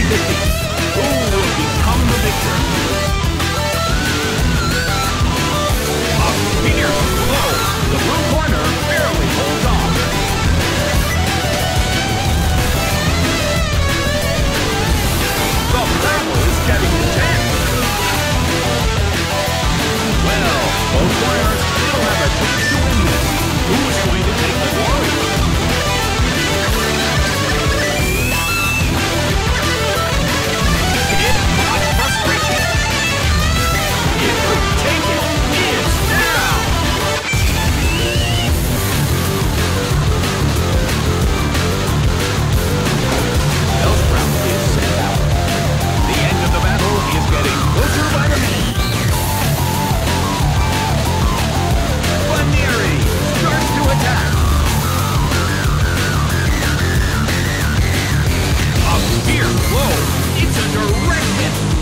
defeat. Who will become the victor? A fierce blow. The blue corner barely holds on. The battle is getting intense. Well, both corners still have a chance to win this. Who is going to take the glory? It brought frustration. It could take it. It's now. Bellsprout is sent out. The end of the battle is getting closer by the minute. Baneri starts to attack. A fierce blow. It's a direct hit.